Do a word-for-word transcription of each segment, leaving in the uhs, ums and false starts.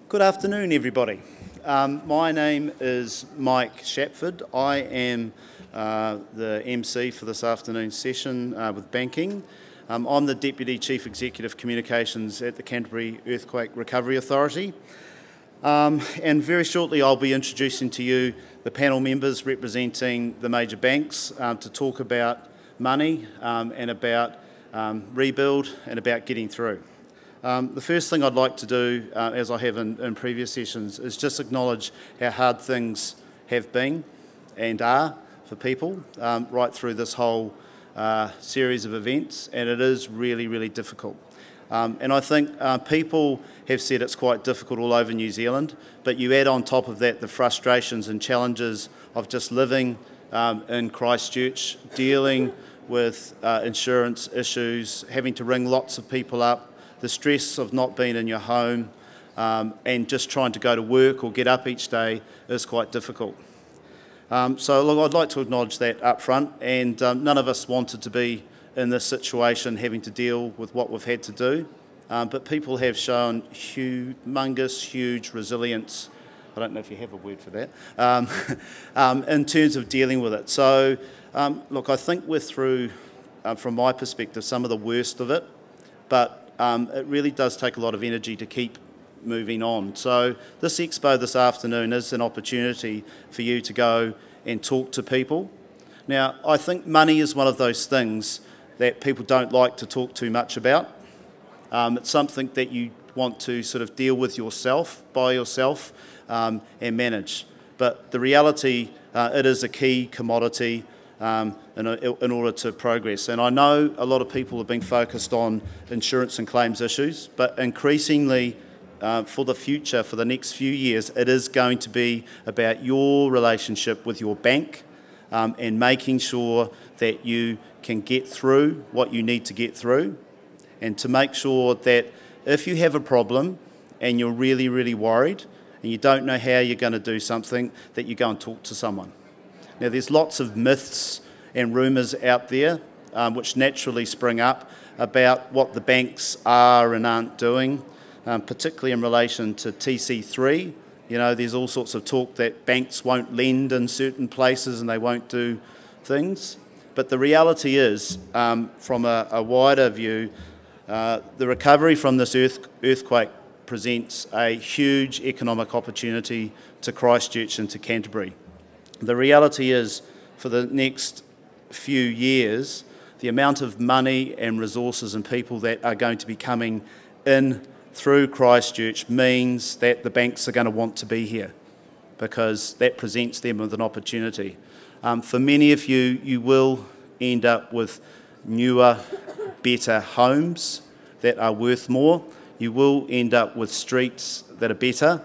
Good afternoon, everybody. Um, my name is Mike Shapford. I am uh, the M C for this afternoon's session uh, with banking. Um, I'm the Deputy Chief Executive Communications at the Canterbury Earthquake Recovery Authority. Um, and very shortly I'll be introducing to you the panel members representing the major banks um, to talk about money um, and about um, rebuild and about getting through. Um, the first thing I'd like to do, uh, as I have in, in previous sessions, is just acknowledge how hard things have been and are for people um, right through this whole uh, series of events, and it is really, really difficult. Um, and I think uh, people have said it's quite difficult all over New Zealand, but you add on top of that the frustrations and challenges of just living um, in Christchurch, dealing with uh, insurance issues, having to ring lots of people up, the stress of not being in your home um, and just trying to go to work or get up each day is quite difficult. Um, so look, I'd like to acknowledge that up front, and um, none of us wanted to be in this situation having to deal with what we've had to do, um, but people have shown humongous, huge resilience. I don't know if you have a word for that, um, um, in terms of dealing with it. So um, look, I think we're through, uh, from my perspective, some of the worst of it, but Um, it really does take a lot of energy to keep moving on. So this expo this afternoon is an opportunity for you to go and talk to people. Now, I think money is one of those things that people don't like to talk too much about. Um, it's something that you want to sort of deal with yourself, by yourself, um, and manage. But the reality, uh, it is a key commodity Um, in, a, in order to progress. And I know a lot of people have been focused on insurance and claims issues, but increasingly uh, for the future, for the next few years, it is going to be about your relationship with your bank um, and making sure that you can get through what you need to get through, and to make sure that if you have a problem and you're really, really worried and you don't know how you're going to do something, that you go and talk to someone. Now, there's lots of myths and rumours out there um, which naturally spring up about what the banks are and aren't doing, um, particularly in relation to T C three. You know, there's all sorts of talk that banks won't lend in certain places and they won't do things. But the reality is, um, from a, a wider view, uh, the recovery from this earth, earthquake presents a huge economic opportunity to Christchurch and to Canterbury. The reality is, for the next few years, the amount of money and resources and people that are going to be coming in through Christchurch means that the banks are going to want to be here, because that presents them with an opportunity. Um, for many of you, you will end up with newer, better homes that are worth more. You will end up with streets that are better,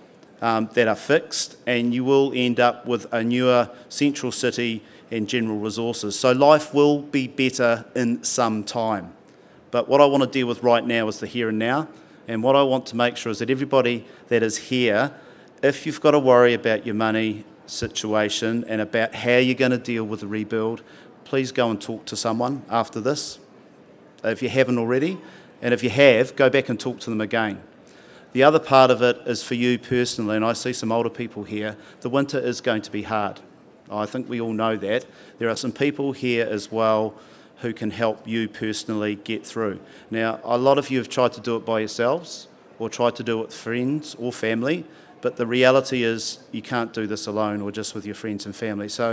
Um, that are fixed, and you will end up with a newer central city and general resources. So life will be better in some time. But what I want to deal with right now is the here and now, and what I want to make sure is that everybody that is here, if you've got to worry about your money situation and about how you're going to deal with the rebuild, please go and talk to someone after this, if you haven't already, and if you have, go back and talk to them again. The other part of it is for you personally, and I see some older people here. The winter is going to be hard. I think we all know that. There are some people here as well who can help you personally get through. Now, a lot of you have tried to do it by yourselves or tried to do it with friends or family, but the reality is you can't do this alone or just with your friends and family. So,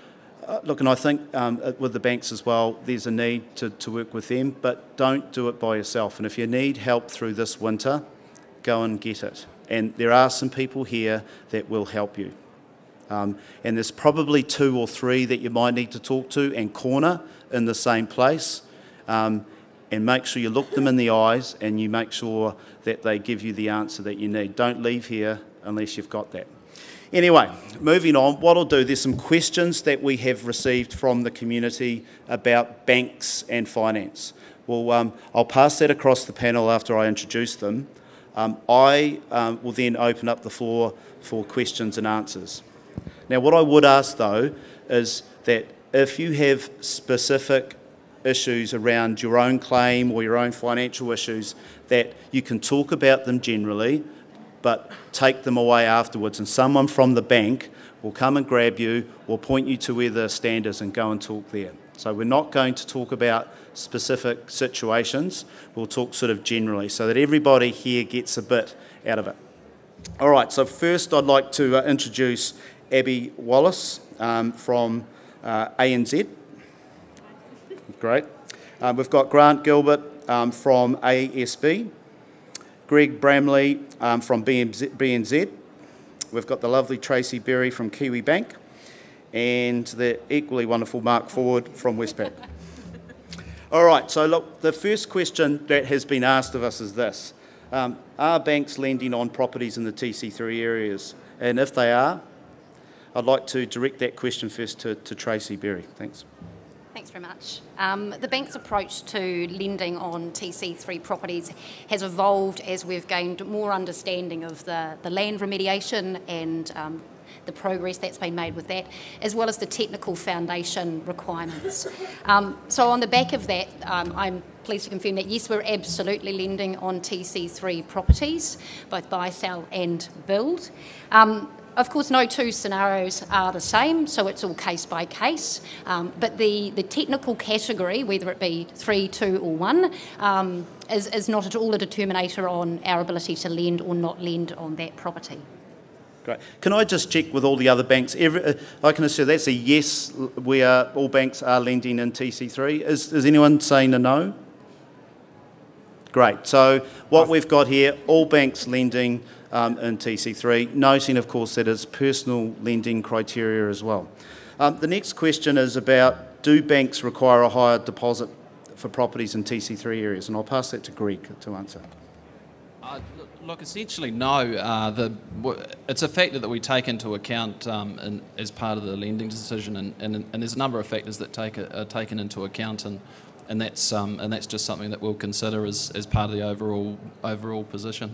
uh, look, and I think um, with the banks as well, there's a need to, to work with them, but don't do it by yourself. And if you need help through this winter, go and get it. And there are some people here that will help you. Um, and there's probably two or three that you might need to talk to and corner in the same place. Um, and make sure you look them in the eyes and you make sure that they give you the answer that you need. Don't leave here unless you've got that. Anyway, moving on, what I'll do, there's some questions that we have received from the community about banks and finance. Well, um, I'll pass that across the panel after I introduce them. Um, I um, will then open up the floor for questions and answers. Now, what I would ask, though, is that if you have specific issues around your own claim or your own financial issues, that you can talk about them generally, but take them away afterwards, and someone from the bank will come and grab you or point you to where the stand is and go and talk there. So we're not going to talk about specific situations, we'll talk sort of generally so that everybody here gets a bit out of it. All right, so first I'd like to uh, introduce Abby Wallace um, from uh, A N Z. Great. Uh, we've got Grant Gilbert um, from A S B, Greg Bramley um, from B N Z. We've got the lovely Tracy Berry from Kiwibank, and the equally wonderful Mark Ford from Westpac. All right, so look, the first question that has been asked of us is this. Um, are banks lending on properties in the T C three areas? And if they are, I'd like to direct that question first to, to Tracy Berry. Thanks. Thanks very much. Um, the bank's approach to lending on T C three properties has evolved as we've gained more understanding of the, the land remediation and um, the progress that's been made with that, as well as the technical foundation requirements. Um, so on the back of that, um, I'm pleased to confirm that yes, we're absolutely lending on T C three properties, both buy, sell and build. Um, Of course, no two scenarios are the same, so it's all case by case. Um, but the, the technical category, whether it be three, two or one, um, is, is not at all a determinator on our ability to lend or not lend on that property. Great. Can I just check with all the other banks? Every, uh, I can assume that's a yes, we are, all banks are lending in T C three. Is, is anyone saying a no? Great. So what we've got here, all banks lending Um, in T C three, noting of course that it's personal lending criteria as well. Um, the next question is about, do banks require a higher deposit for properties in T C three areas? And I'll pass that to Greg to answer. Uh, look, essentially no. Uh, the, it's a factor that we take into account um, in, as part of the lending decision, and, and, and there's a number of factors that take are taken into account, and and that's um, and that's just something that we'll consider as, as part of the overall overall position.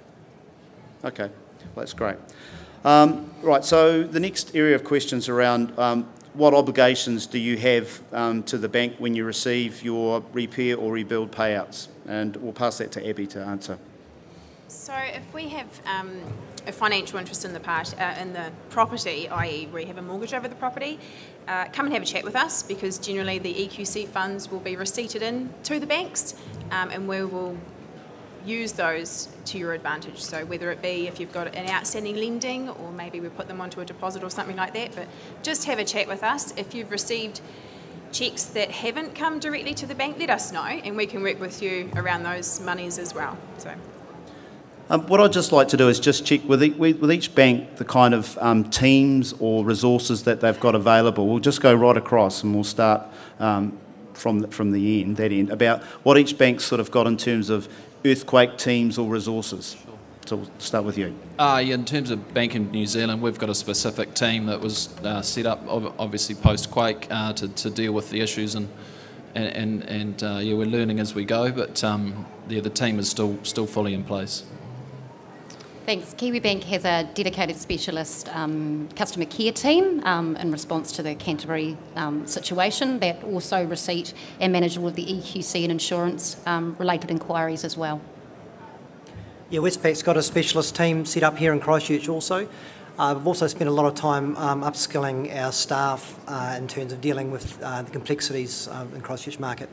Okay, well, that's great. Um, right, so the next area of questions around um, what obligations do you have um, to the bank when you receive your repair or rebuild payouts? And we'll pass that to Abby to answer. So if we have um, a financial interest in the part uh, in the property, that is we have a mortgage over the property, uh, come and have a chat with us, because generally the E Q C funds will be receipted in to the banks, um, and we will use those to your advantage. So whether it be if you've got an outstanding lending, or maybe we put them onto a deposit or something like that, but just have a chat with us. If you've received cheques that haven't come directly to the bank, let us know, and we can work with you around those monies as well. So. Um, what I'd just like to do is just check with, e with each bank the kind of um, teams or resources that they've got available. We'll just go right across and we'll start um, from, the, from the end, that end, about what each bank's sort of got in terms of earthquake teams or resources. Sure. So we'll start with you. Uh, yeah, in terms of Bank in New Zealand, we've got a specific team that was uh, set up obviously post-quake uh, to, to deal with the issues, and and, and, and uh, yeah, we're learning as we go, but um, yeah, the team is still still fully in place. Thanks. Kiwibank has a dedicated specialist um, customer care team um, in response to the Canterbury um, situation that also receipt and manage all of the E Q C and insurance um, related inquiries as well. Yeah, Westpac's got a specialist team set up here in Christchurch also. Uh, we've also spent a lot of time um, upskilling our staff uh, in terms of dealing with uh, the complexities uh, in Christchurch market.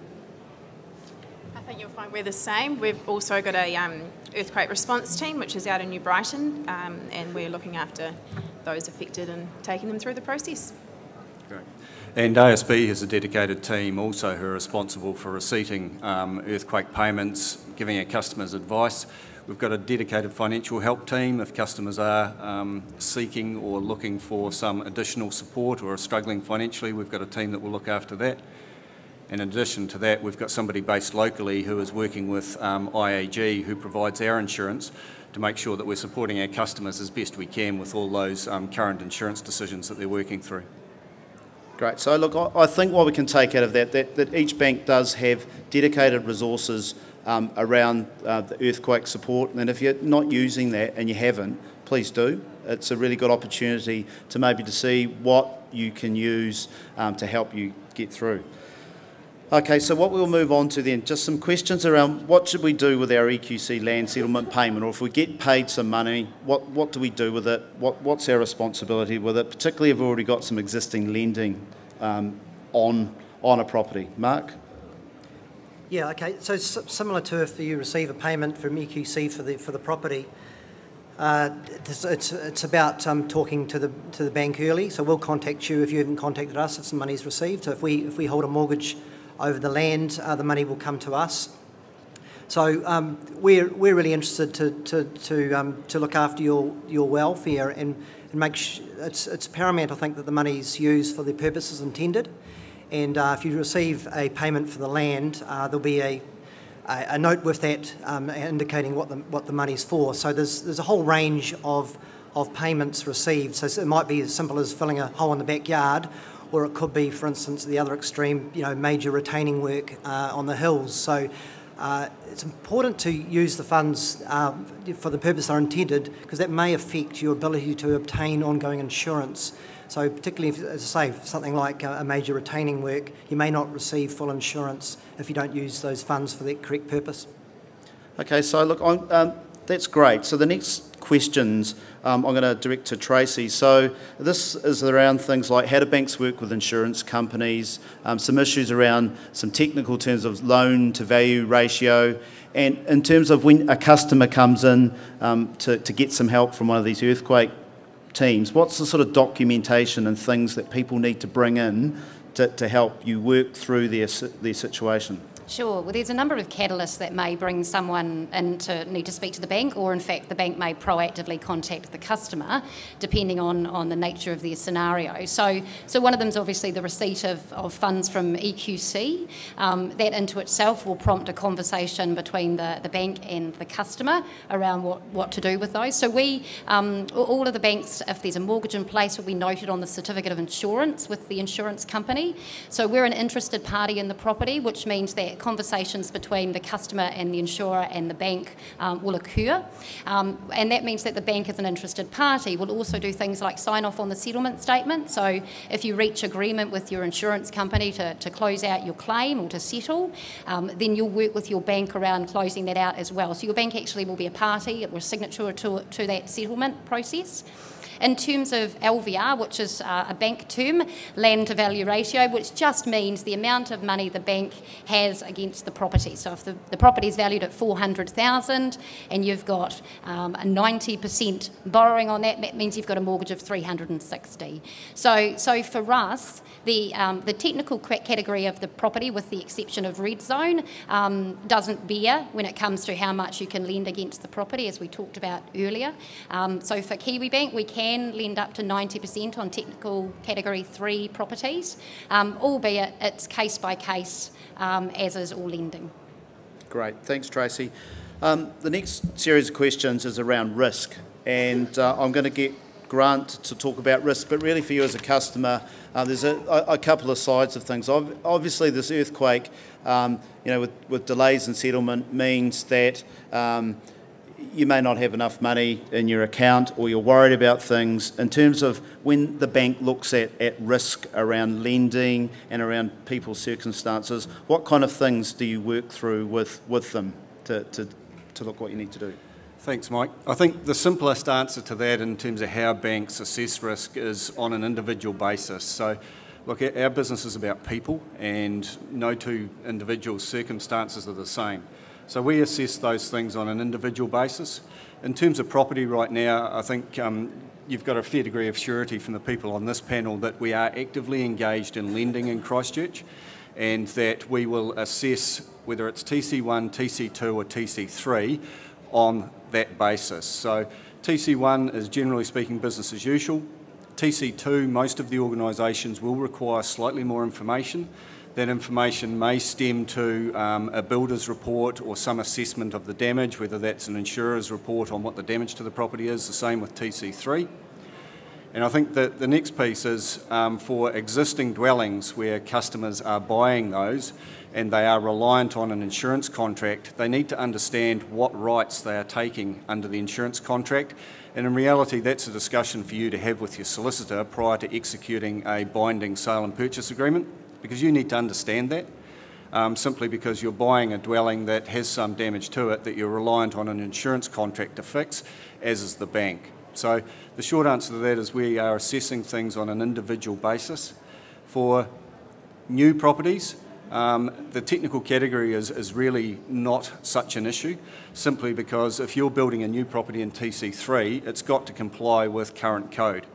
I think you'll find we're the same. We've also got a um, earthquake response team, which is out in New Brighton, um, and we're looking after those affected and taking them through the process. Great. And A S B has a dedicated team also who are responsible for receipting um, earthquake payments, giving our customers advice. We've got a dedicated financial help team if customers are um, seeking or looking for some additional support or are struggling financially. We've got a team that will look after that. In addition to that, we've got somebody based locally who is working with um, I A G, who provides our insurance, to make sure that we're supporting our customers as best we can with all those um, current insurance decisions that they're working through. Great. So look, I think what we can take out of that, that, that each bank does have dedicated resources um, around uh, the earthquake support, and if you're not using that and you haven't, please do. It's a really good opportunity to maybe to see what you can use um, to help you get through. Okay, so what we'll move on to then, just some questions around what should we do with our E Q C land settlement payment, or if we get paid some money, what, what do we do with it? What, what's our responsibility with it, particularly if we've already got some existing lending um, on, on a property? Mark? Yeah, okay, so s similar to if you receive a payment from E Q C for the, for the property, uh, it's, it's, it's about um, talking to the, to the bank early, so we'll contact you if you haven't contacted us if some money's received. So if we, if we hold a mortgage over the land, uh, the money will come to us. So um, we're we're really interested to to to, um, to look after your your welfare and, and make sh it's it's paramount. I think that the money's used for the purposes intended, and uh, if you receive a payment for the land, uh, there'll be a a, a note with that um, indicating what the what the money's for. So there's there's a whole range of of payments received. So it might be as simple as filling a hole in the backyard, or it could be, for instance, the other extreme, you know, major retaining work uh, on the hills. So uh, it's important to use the funds uh, for the purpose they're intended, because that may affect your ability to obtain ongoing insurance. So particularly, if, as I say, something like a major retaining work, you may not receive full insurance if you don't use those funds for that correct purpose. Okay, so look, I'm, um, that's great. So the next questions um, I'm going to direct to Tracy. So this is around things like how do banks work with insurance companies, um, some issues around some technical terms of loan to value ratio, and in terms of when a customer comes in um, to, to get some help from one of these earthquake teams, what's the sort of documentation and things that people need to bring in to, to help you work through their, their situation? Sure. Well, there's a number of catalysts that may bring someone in to need to speak to the bank, or in fact the bank may proactively contact the customer, depending on, on the nature of their scenario. So, so one of them is obviously the receipt of, of funds from E Q C. Um, that into itself will prompt a conversation between the, the bank and the customer around what, what to do with those. So we, um, all of the banks, if there's a mortgage in place, will be noted on the certificate of insurance with the insurance company. So we're an interested party in the property, which means that conversations between the customer and the insurer and the bank um, will occur. Um, and that means that the bank, as an interested party, will also do things like sign off on the settlement statement. So if you reach agreement with your insurance company to, to close out your claim or to settle, um, then you'll work with your bank around closing that out as well. So your bank actually will be a party or a signature to, to that settlement process. In terms of L V R, which is uh, a bank term, land to value ratio, which just means the amount of money the bank has against the property. So if the, the property is valued at four hundred thousand dollars and you've got um, a ninety percent borrowing on that, that means you've got a mortgage of three hundred sixty. So, so for us, the, um, the technical category of the property, with the exception of red zone, um, doesn't bear when it comes to how much you can lend against the property, as we talked about earlier. Um, so for Kiwibank, we can can lend up to ninety percent on technical category three properties, um, albeit it's case by case, um, as is all lending. Great, thanks Tracy. Um, the next series of questions is around risk, and uh, I'm going to get Grant to talk about risk, but really for you as a customer, uh, there's a, a couple of sides of things. Obviously this earthquake, um, you know, with, with delays in settlement means that um, you may not have enough money in your account, or you're worried about things. In terms of when the bank looks at, at risk around lending and around people's circumstances, what kind of things do you work through with, with them to, to, to look what you need to do? Thanks, Mike. I think the simplest answer to that in terms of how banks assess risk is on an individual basis. So, look, our business is about people, and no two individual circumstances are the same. So we assess those things on an individual basis. In terms of property right now, I think um, you've got a fair degree of surety from the people on this panel that we are actively engaged in lending in Christchurch, and that we will assess whether it's T C one, T C two or T C three on that basis. So T C one is generally speaking business as usual. T C two, most of the organisations will require slightly more information. That information may stem to um, a builder's report or some assessment of the damage, whether that's an insurer's report on what the damage to the property is, the same with T C three. And I think that the next piece is um, for existing dwellings where customers are buying those and they are reliant on an insurance contract, they need to understand what rights they are taking under the insurance contract. And in reality, that's a discussion for you to have with your solicitor prior to executing a binding sale and purchase agreement, because you need to understand that. um, simply because you're buying a dwelling that has some damage to it that you're reliant on an insurance contract to fix, as is the bank. So the short answer to that is we are assessing things on an individual basis. For new properties, um, the technical category is, is really not such an issue, simply because if you're building a new property in T C three, it's got to comply with current code.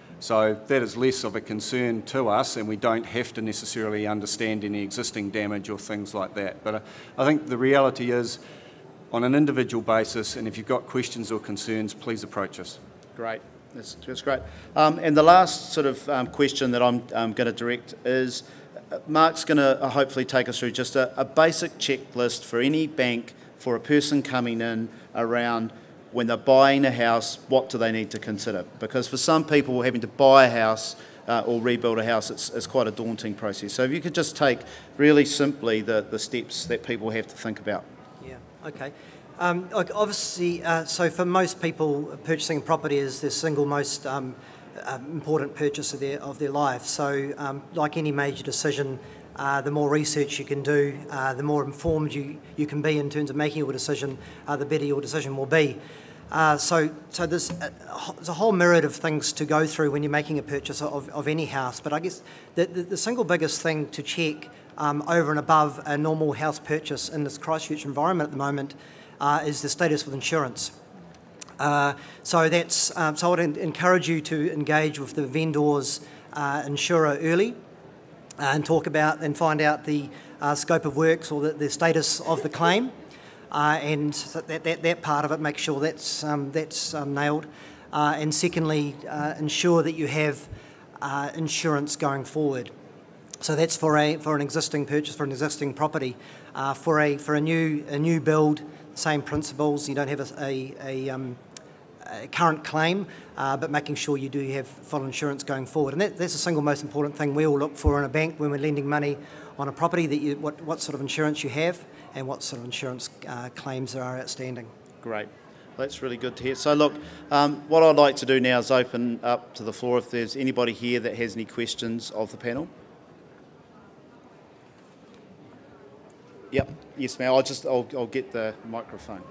So that is less of a concern to us, and we don't have to necessarily understand any existing damage or things like that. But I think the reality is, on an individual basis, and if you've got questions or concerns, please approach us. Great, that's, that's great. Um, and the last sort of um, question that I'm um, going to direct is, uh, Mark's going to uh, hopefully take us through just a, a basic checklist for any bank, for a person coming in around when they're buying a house, what do they need to consider? Because for some people, having to buy a house uh, or rebuild a house, it's, it's quite a daunting process. So if you could just take really simply the, the steps that people have to think about. Yeah, okay. Um, obviously, uh, so for most people, purchasing a property is their single most um, uh, important purchase of their, of their life. So um, like any major decision, Uh, the more research you can do, uh, the more informed you, you can be in terms of making your decision, uh, the better your decision will be. Uh, so so there's a, there's a whole myriad of things to go through when you're making a purchase of, of any house, but I guess the, the, the single biggest thing to check um, over and above a normal house purchase in this Christchurch environment at the moment uh, is the status with insurance. Uh, so that's um, so I would encourage you to engage with the vendor's uh, insurer early. Uh, and talk about and find out the uh, scope of works or the, the status of the claim, uh, and so that, that that part of it, make sure that's um, that's um, nailed. Uh, and secondly, uh, ensure that you have uh, insurance going forward. So that's for a for an existing purchase, for an existing property. Uh, for a for a new a new build, same principles. You don't have a a, a um, a current claim, uh, but making sure you do have full insurance going forward. And that, that's the single most important thing we all look for in a bank when we're lending money on a property, that you, what, what sort of insurance you have and what sort of insurance uh, claims there are outstanding. Great. That's really good to hear. So look, um, what I'd like to do now is open up to the floor if there's anybody here that has any questions of the panel. Yep, yes ma'am, I'll just, I'll, I'll get the microphone.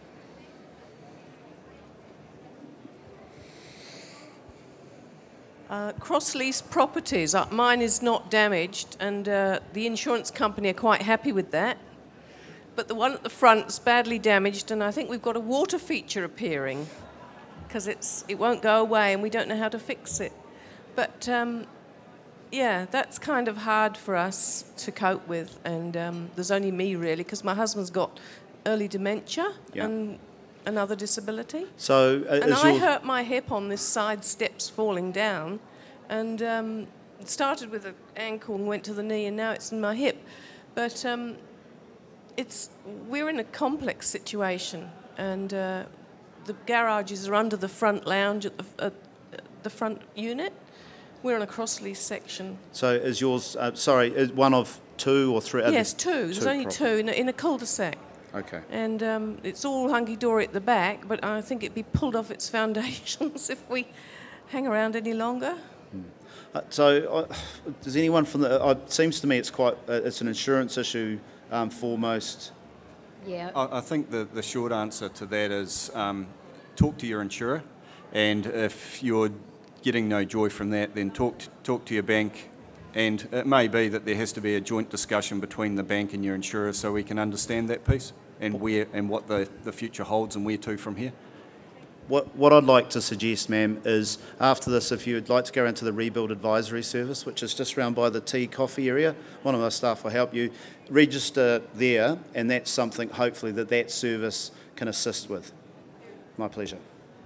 Uh, cross-lease properties, uh, mine is not damaged, and uh, the insurance company are quite happy with that. But the one at the front is badly damaged, and I think we've got a water feature appearing because it's it won't go away, and we don't know how to fix it. But um, yeah, that's kind of hard for us to cope with, and um, there's only me really, because my husband's got early dementia yeah. and another disability. So, uh, and I your... hurt my hip on this side steps falling down, and um, it started with an ankle and went to the knee, and now it's in my hip. But um, it's we're in a complex situation, and uh, the garages are under the front lounge at the, at the front unit. We're on a cross-lease section. So is yours, uh, sorry, is one of two or three? Yes, two. There's only properties. two in a, in a cul-de-sac. Okay. And um, it's all hunky-dory at the back, but I think it'd be pulled off its foundations if we hang around any longer. Hmm. Uh, so, uh, does anyone from the? Uh, it seems to me it's quite. Uh, it's an insurance issue um, for most. Yeah. I, I think the the short answer to that is um, talk to your insurer, and if you're getting no joy from that, then talk to, talk to your bank. And it may be that there has to be a joint discussion between the bank and your insurer so we can understand that piece and where and what the, the future holds and where to from here. What, what I'd like to suggest, ma'am, is after this, if you'd like to go into the Rebuild Advisory Service, which is just round by the tea, coffee area, one of our staff will help you register there, and that's something, hopefully, that that service can assist with. My pleasure.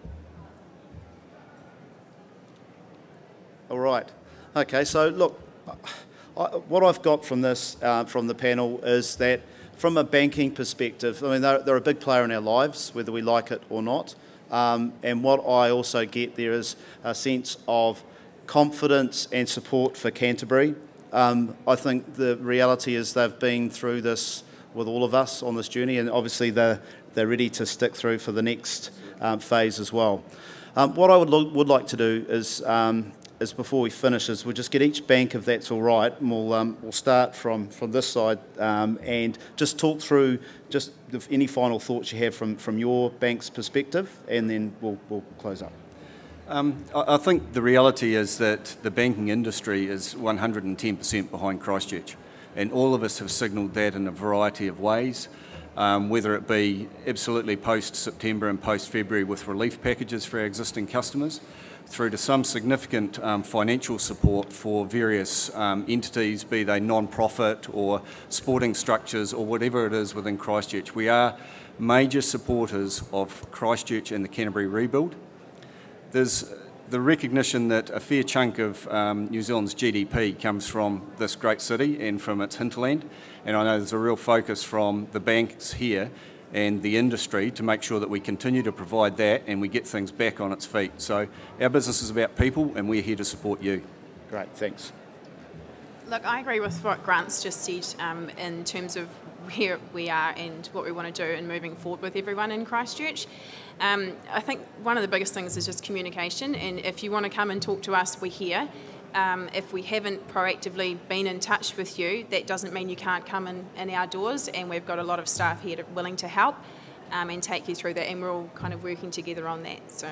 All right. Okay, so look, I, what I've got from this, uh, from the panel, is that from a banking perspective, I mean, they're, they're a big player in our lives, whether we like it or not. Um, and what I also get there is a sense of confidence and support for Canterbury. Um, I think the reality is they've been through this with all of us on this journey, and obviously they're, they're ready to stick through for the next um, phase as well. Um, what I would, lo would like to do is, um, is before we finish is we'll just get each bank, if that's all right, and we'll, um, we'll start from, from this side um, and just talk through just if any final thoughts you have from, from your bank's perspective, and then we'll, we'll close up. Um, I, I think the reality is that the banking industry is one hundred and ten percent behind Christchurch, and all of us have signalled that in a variety of ways. Um, whether it be absolutely post-September and post-February with relief packages for our existing customers, through to some significant um, financial support for various um, entities, be they non-profit or sporting structures or whatever it is within Christchurch. We are major supporters of Christchurch and the Canterbury rebuild. There's the recognition that a fair chunk of um, New Zealand's G D P comes from this great city and from its hinterland, and I know there's a real focus from the banks here and the industry to make sure that we continue to provide that and we get things back on its feet. So our business is about people, and we're here to support you. Great, thanks. Look, I agree with what Grant's just said um, in terms of where we are and what we want to do and moving forward with everyone in Christchurch. Um, I think one of the biggest things is just communication, and if you want to come and talk to us, we're here. Um, if we haven't proactively been in touch with you, that doesn't mean you can't come in, in our doors, and we've got a lot of staff here to, willing to help um, and take you through that, and we're all kind of working together on that. So.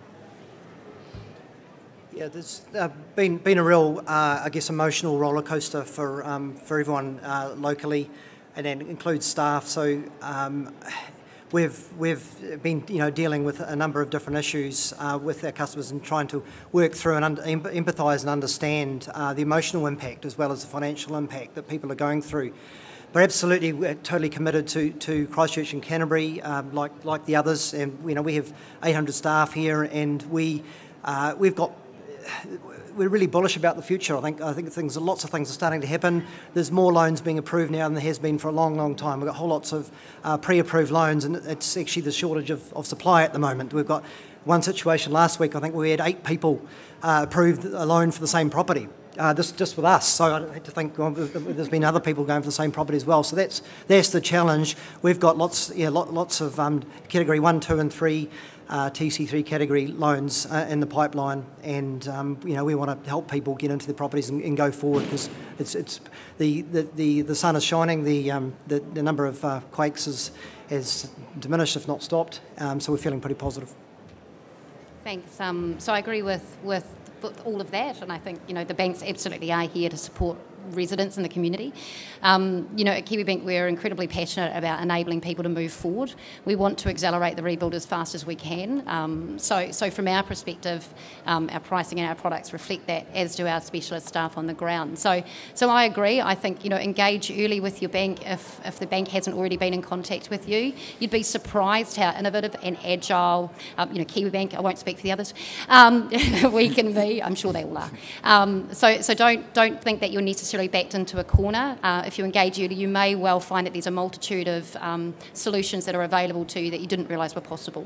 Yeah, there's uh, been been a real, uh, I guess, emotional roller coaster for um, for everyone uh, locally, and then includes staff. So um, we've we've been you know dealing with a number of different issues uh, with our customers and trying to work through and under, empathise and understand uh, the emotional impact as well as the financial impact that people are going through. But absolutely, we're totally committed to, to Christchurch and Canterbury, um, like like the others. And you know we have eight hundred staff here, and we uh, we've got. We're really bullish about the future. I think I think things, lots of things are starting to happen. There's more loans being approved now than there has been for a long, long time. We've got whole lots of uh, pre-approved loans, and it's actually the shortage of, of supply at the moment. We've got one situation last week, I think we had eight people uh, approved a loan for the same property. Uh, this just with us, so I had to think well, there's been other people going for the same property as well. So that's that's the challenge. We've got lots, yeah, lot, lots of um, category one, two, and three uh, T C three category loans uh, in the pipeline, and um, you know we want to help people get into the properties and, and go forward because it's it's the, the, the, the sun is shining. The um, the, the number of uh, quakes is has diminished, if not stopped. Um, so we're feeling pretty positive. Thanks. Um, so I agree with with. with all of that, and I think you know the banks absolutely are here to support residents in the community. Um, you know, at Kiwibank we're incredibly passionate about enabling people to move forward. We want to accelerate the rebuild as fast as we can. Um, so, so from our perspective, um, our pricing and our products reflect that, as do our specialist staff on the ground. So, so I agree. I think you know engage early with your bank if if the bank hasn't already been in contact with you. You'd be surprised how innovative and agile, um, you know, Kiwibank. I won't speak for the others. Um, we can be. I'm sure they all are. Um, so, so don't don't think that you're necessarily backed into a corner. Uh, if you engage early, you may well find that there's a multitude of um, solutions that are available to you that you didn't realise were possible.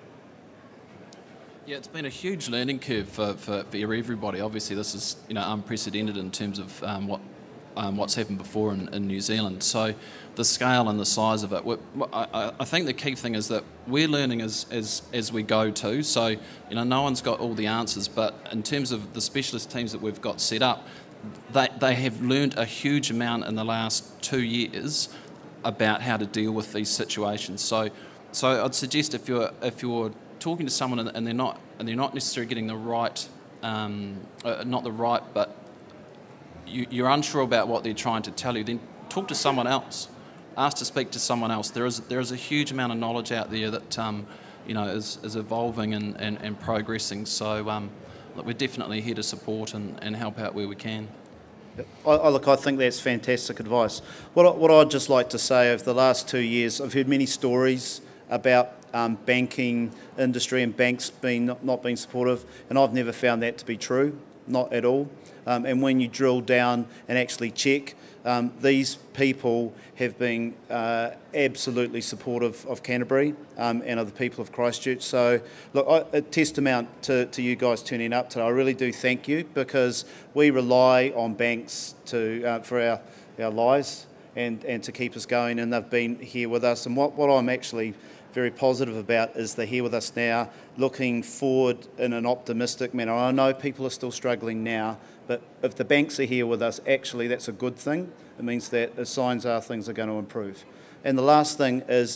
Yeah, it's been a huge learning curve for, for, for everybody. Obviously, this is you know unprecedented in terms of um, what um, what's happened before in, in New Zealand. So the scale and the size of it, I, I think the key thing is that we're learning as, as as we go too. So you know, no one's got all the answers, but in terms of the specialist teams that we've got set up, They, they have learned a huge amount in the last two years about how to deal with these situations. So, so I'd suggest if you're if you're talking to someone and they're not and they're not necessarily getting the right, um, uh, not the right, but you, you're unsure about what they're trying to tell you, then talk to someone else. Ask to speak to someone else. There is there is a huge amount of knowledge out there that um, you know is, is evolving and, and, and progressing. So. Um, Look, we're definitely here to support and, and help out where we can. I, I, look, I think that's fantastic advice. What, I, what I'd just like to say, over the last two years, I've heard many stories about um, banking industry and banks being not, not being supportive, and I've never found that to be true, not at all. Um, and when you drill down and actually check, um, these people have been uh, absolutely supportive of Canterbury um, and of the people of Christchurch. So, look, I, a testament to, to you guys turning up today. I really do thank you, because we rely on banks to uh, for our, our lives and, and to keep us going, and they've been here with us. And what, what I'm actually very positive about is they're here with us now, looking forward in an optimistic manner. I know people are still struggling now, but if the banks are here with us, actually that's a good thing. It means that the signs are things are going to improve. And the last thing is,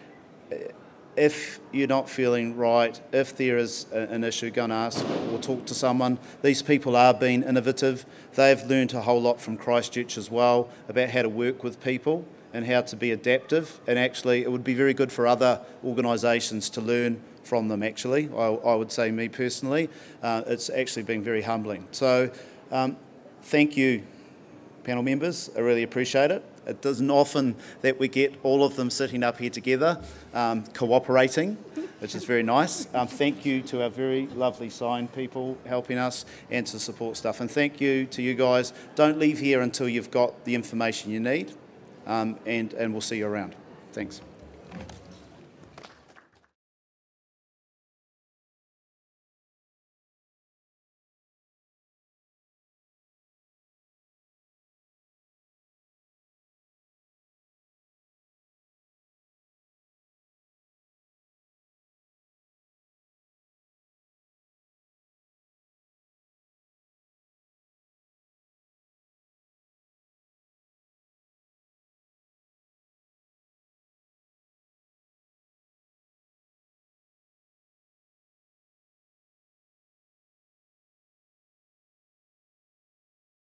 if you're not feeling right, if there is an issue, go and ask or talk to someone. These people are being innovative. They've learned a whole lot from Christchurch as well about how to work with people and how to be adaptive. And actually, it would be very good for other organisations to learn from them, actually. I, I would say, me personally, uh, it's actually been very humbling. So um, thank you, panel members. I really appreciate it. It isn't often that we get all of them sitting up here together, um, cooperating, which is very nice. Um, thank you to our very lovely sign people helping us and to support stuff. And thank you to you guys. Don't leave here until you've got the information you need, um, and, and we'll see you around. Thanks.